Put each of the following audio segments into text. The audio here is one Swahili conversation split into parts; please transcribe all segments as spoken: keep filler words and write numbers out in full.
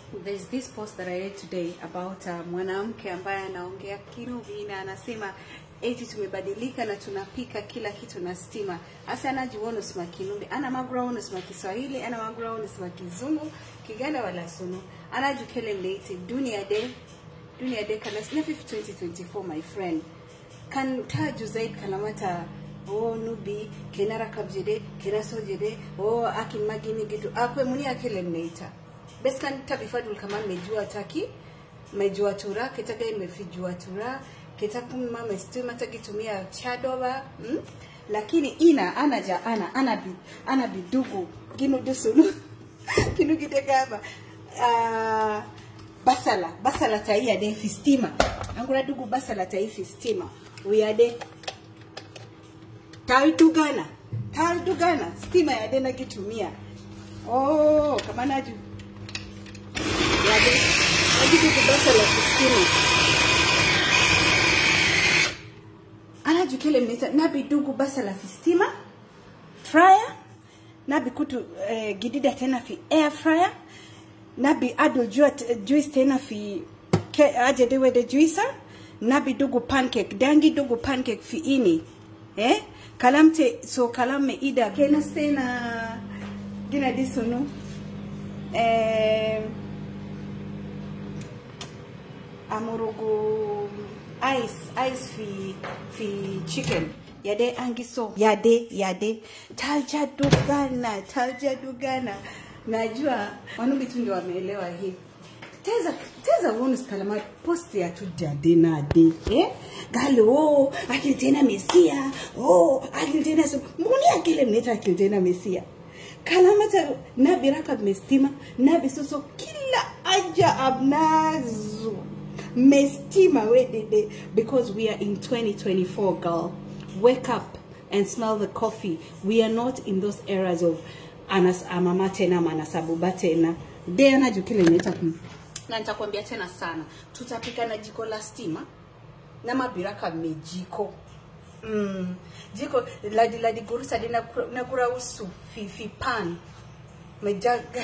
There's this post that I read today about uh, mwanamke ambaye anaongea Kinubi na anasema eti tumebadilika na tunapika kila kitu na stima. Asa anajiona sima Kinubi, ana maground sima Kiswahili, ana maground sima Kizungu, Kiganda wala Sunu. Anajukele mleiti dunia de dunia de kana fifth twenty twenty-four my friend. Kan taju zaid kalamata oh Nubi kenara kabjede kena sojede oh akin magini gitu akwe muni akele mleita. Beskan tabifadul kama mejua taki mejua tura ketaka imefijua tura ketaku mama stima takitumia chadoba hmm? Lakini ina anaja ana anabi anabi dugu gino dusunu kinu kiteka hapa uh, basala basala tai yade fistima angura dugu basala tai fistima uyade tal dugana tal dugana stima yade na kitumia oh kama naju yade najibu basala fistima anajukele mnita nabi dugu basala fistima fryer nabi kutu uh, gidida tena fi air fryer nabi ado juice tena fi ke aje dewe de juicer nabi dugu pancake dangi dugu pancake fi ini eh kalamte so kalame ida kena stena gina disono eh amurugu ice ice fi fi chicken yade angiso yade yade talja dugana talja dugana najua wanubi tu ndio wameelewa hii teza teza wonu kalama post ya tu jade na de eh galo oh akilitena mesia oh akilitena so muni akile mneta akilitena mesia kalama ta nabi rakab mestima nabi soso kila aja abnazu mestima wedede because we are in twenty twenty-four girl. Wake up and smell the coffee. We are not in those eras of anas amama tena manasabuba tena. De anajukile neta kum. Na nitakwambia tena sana. Tutapika na jiko la stima na mabiraka mejiko. Mm. Jiko ladi ladi gurusa de na kura usu fi fi pan. Mejaga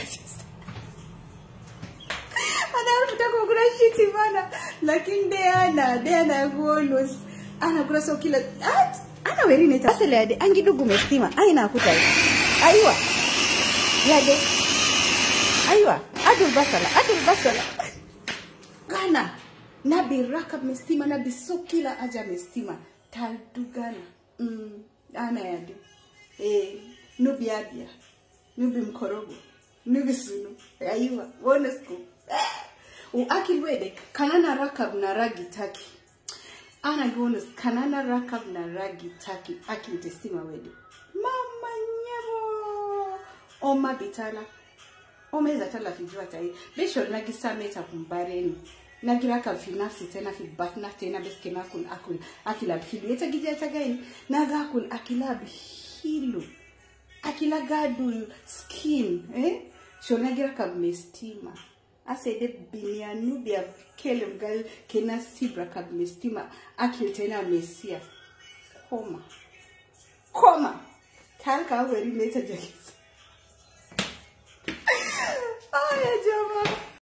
ana kutaka kula shiti bana lakini de ana de ana golos ana kula so kila ana weri neta asele ade angidugu mestima aina akutai aiwa yade aiwa adul basala adul basala kana nabi rakab mestima nabi so kila aja mestima taldugana mm ana yade eh nubi abia nubi mkorogo nubi sunu aiwa wonesku uakilwede kanana rakab na ragi taki ana gonus kanana rakab na ragi taki akintestima wede mama nyabo oma bitana omeza tala fijua tai besho nagisameta kumbareni nagiraka finafsi tena fi batna tena beskena kun akul akila bihilu yeta gija tagaini naga kun akila bihilu akila gadul skin eh shonagiraka mestima asede binia nubia kele mgal kena sibra kab mestima akiltena mesia koma koma talka weri later jakis aya jama